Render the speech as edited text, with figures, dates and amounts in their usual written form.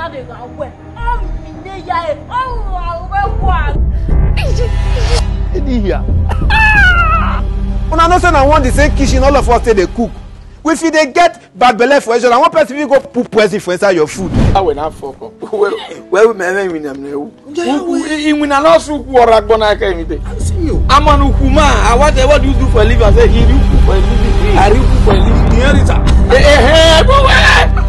Una no say I want the same kitchen all of us say they cook. If you they get bad belly for each other, one person will go put poison for inside your food. I will not fuck up. Well, we may win them now. You will not also work on I came with it. I'm an Ukuma. What do you do for a living? I say, you for a living. I do for a living.